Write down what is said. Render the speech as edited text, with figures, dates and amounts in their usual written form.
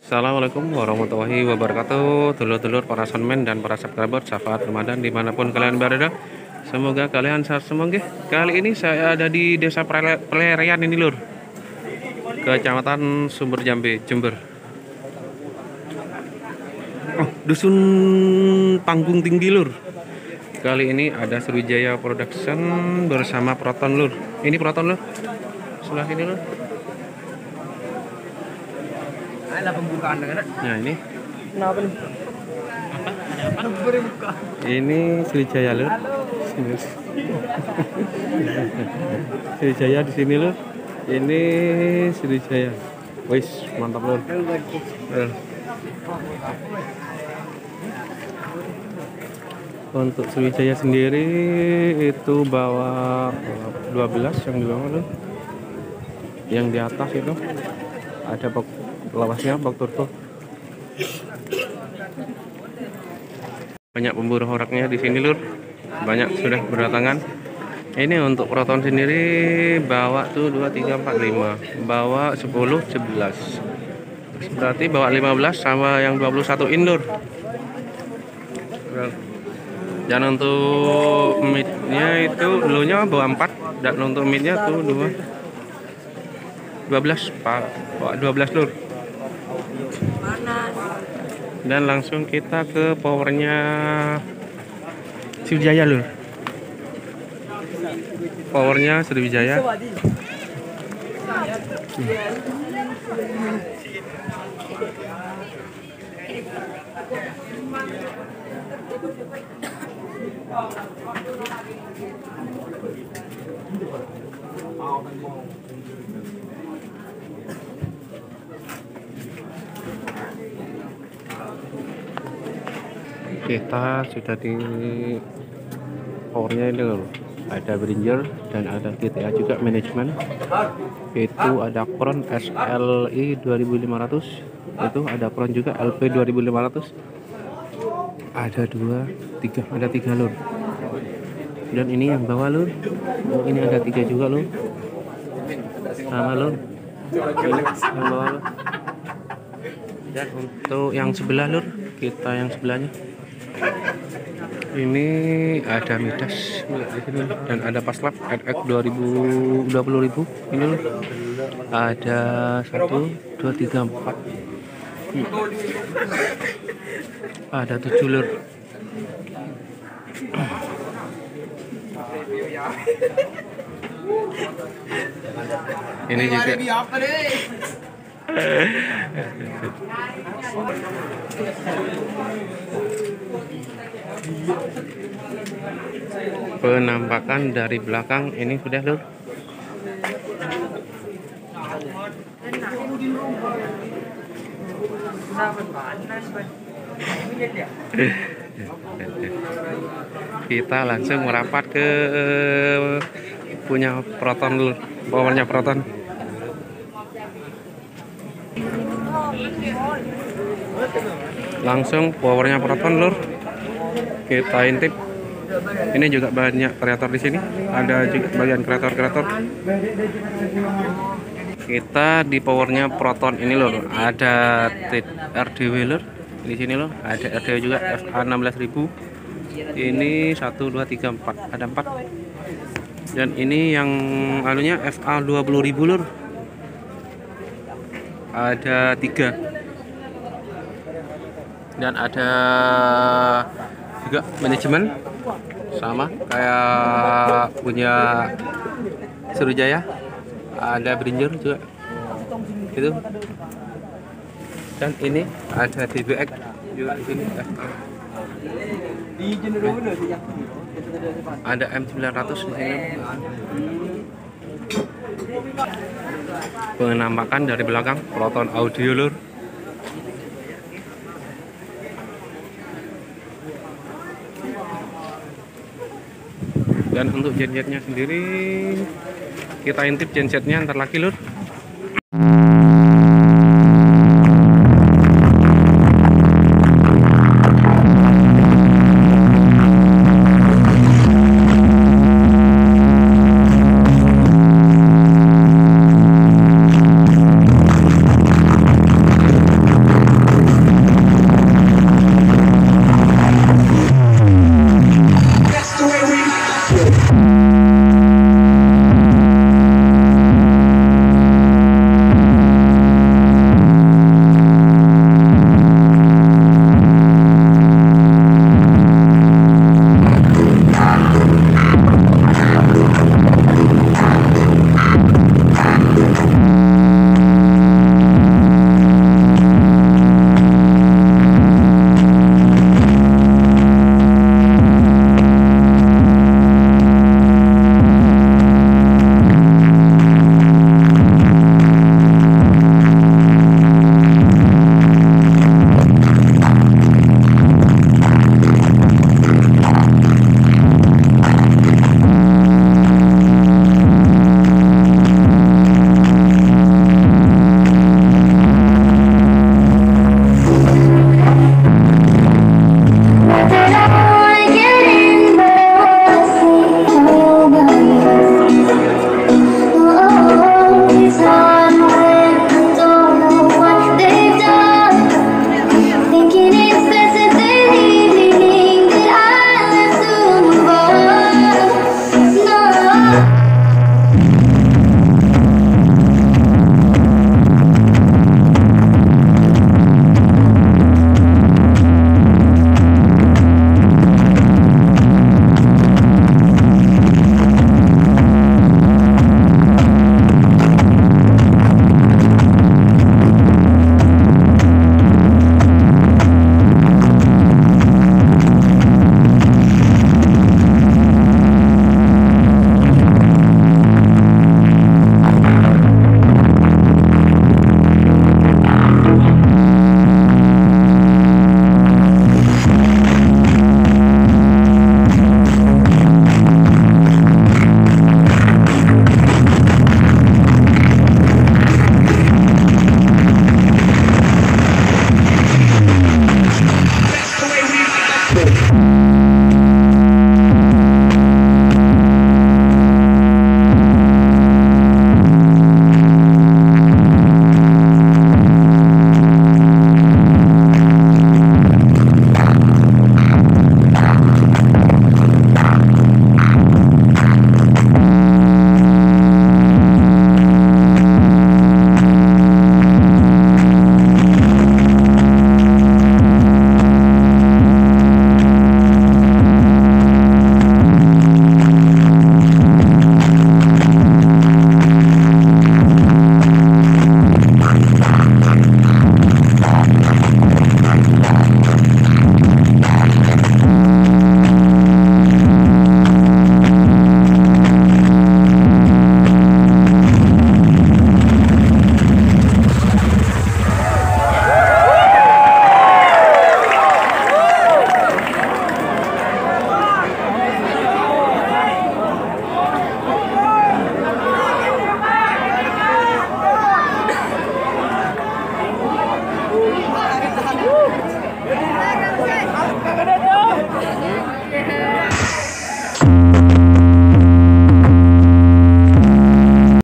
Assalamualaikum warahmatullahi wabarakatuh, dulur-dulur para soundman dan para subscriber sahabat Ramadan dimanapun kalian berada. Semoga kalian sehat semua. Kali ini saya ada di desa Pelerian ini lur, Kecamatan Sumber Jambe, Jember. Dusun Panggung Tinggi lur. Kali ini ada Sriwijaya Production bersama Proton lur. Ini Proton lur, sebelah sini lur. Pembukaan dengan Nah ini kenapa nih? Ada apa? ini Sriwijaya lur. Sriwijaya di sini lur. Ini Sriwijaya. Wis, mantap lur. Untuk Sriwijaya sendiri itu bawa 12 yang di bawah lur. Yang di atas itu ada lawasnya bak turbo. Banyak pemburu horaknya di sini lur. Banyak sudah berdatangan. Ini untuk Proton sendiri bawa tuh 2 3 4 5. Bawa 10 11. Berarti bawa 15 sama yang 21 indoor. Dan untuk midnya itu dulunya bawa 4 dan untuk midnya tuh 12 Pak. Bawa 12 lur. Dan langsung kita ke powernya Sriwijaya lur. Powernya Sriwijaya. Kita sudah di powernya ini loh. Ada Bringer dan ada GTA juga manajemen. Itu ada Crown SLI 2500. Itu ada Crown juga LP 2500. Ada 2 3 ada 3 lur. Dan ini yang bawah lur. Ini ada 3 juga lur. Sama lur. Ini yang bawah lur. Dan untuk yang sebelah lur, kita yang sebelahnya. Ini ada Midas di sini dan ada Paslap RX 20.000 ini loh. Ada 1 2 3 4. Ada 7 lur. Ini juga penampakan dari belakang ini sudah lur. Kita langsung merapat ke punya Proton lur, powernya Proton. Langsung powernya Proton lur. Kita intip. Ini juga banyak kreator di sini. Ada juga bagian kreator. Kita di powernya Proton ini lur. Ada RDW lur. Di sini lur. Ada RDW juga FA 16.000. Ini 1 2 3 4. Ada 4. Dan ini yang anunya FA 20.000 lur. Ada 3. Dan ada juga manajemen sama kayak punya Sriwijaya. Ada Bringer juga itu. Dan ini ada DBX juga di sini. Ada M900 di sini. Penampakan dari belakang Proton audio lur. Dan untuk gensetnya sendiri kita intip gensetnya ntar lagi lur. Woo.